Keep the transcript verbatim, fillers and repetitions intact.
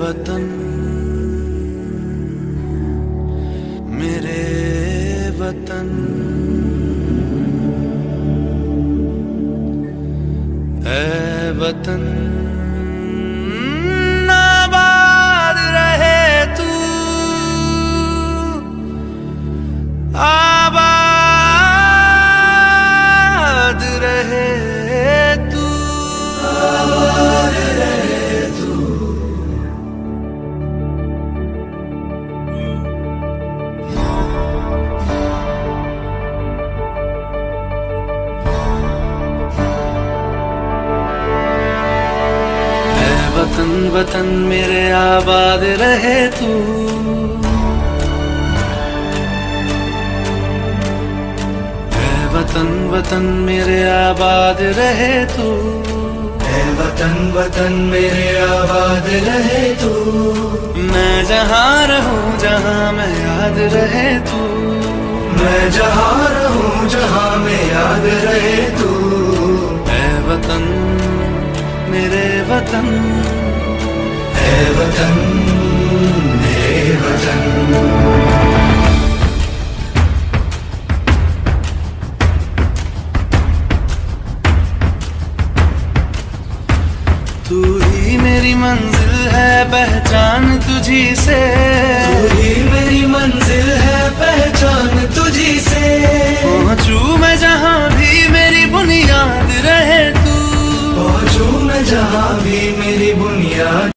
वतन मेरे वतन, ऐ वतन आबाद रहे तू, आबाद रहे तू, आबाद रहे तू। वतन वतन मेरे आबाद रहे तू, ऐ वतन वतन मेरे आबाद रहे तू, ऐ वतन वतन मेरे आबाद रहे तू। मैं जहाँ रहूं जहाँ मैं याद रहे तू, मैं जहाँ रहूं जहाँ मैं याद रहे तू। ऐ वतन मेरे वतन, ऐ वतन मेरे वतन। तू ही मेरी मंजिल है, पहचान तुझी से